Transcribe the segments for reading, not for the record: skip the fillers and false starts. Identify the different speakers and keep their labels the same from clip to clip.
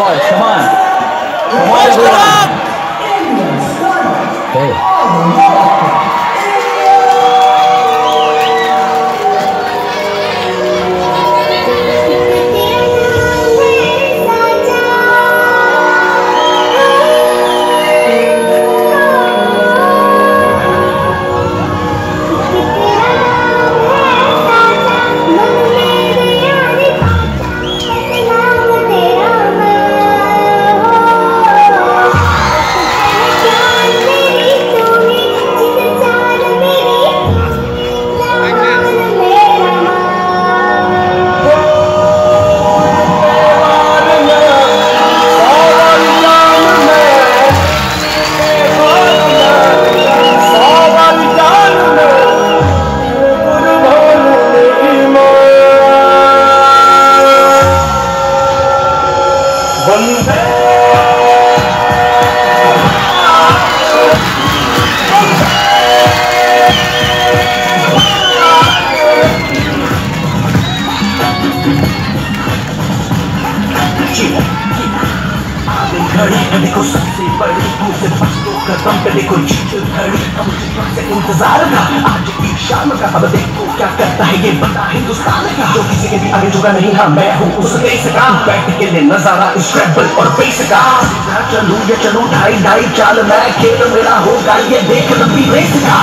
Speaker 1: boys. Come on. Come on, everyone. Okay.
Speaker 2: देखो सबसे बड़ी मुझसे फंसों कदम पे देखो जीत घड़ी अब मुझे से इंतजार था आज की शाम का अब देखो क्या करता है ये बंदा हिंदुस्तान का जो किसी के भी आगे झुका नहीं हाँ मैं हूँ उस देश का बैठ के ले नजारा इस ट्रैवल और बेस का चलूं ये चलूं ढाई ढाई चाल मैं खेल मेरा होगा ये देख लंबी रेस का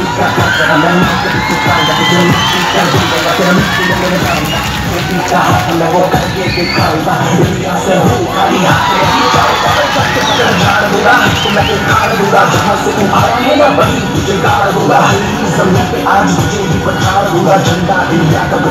Speaker 2: मैं वो करके दिखाऊंगा दुनिया से हूँ खाली मैं उखाड़ दूंगा जहाँ से तू आया है मैं वहीं तुझे गाड़ दूंगा जमीन पे आज तुझे भी पछाड़ दूंगा झंडा इंडिया का